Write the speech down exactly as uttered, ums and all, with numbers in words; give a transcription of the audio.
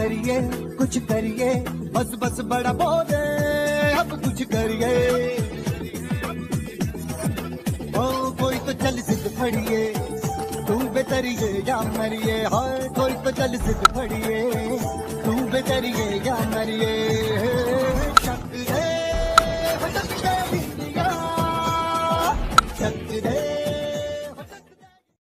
करिए कुछ करिए, बस बस बड़ा बोले अब कुछ करिए। ओ कोई तो चल सिद्ध फड़िए, तू बेतरिए या मरिए। हाय कोई तो चल सिद्ध फड़िए, तू बेतरिए या मरिए।